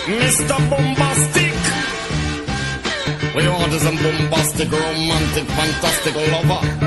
Mr. Bombastic. We order some bombastic, romantic, fantastic lover.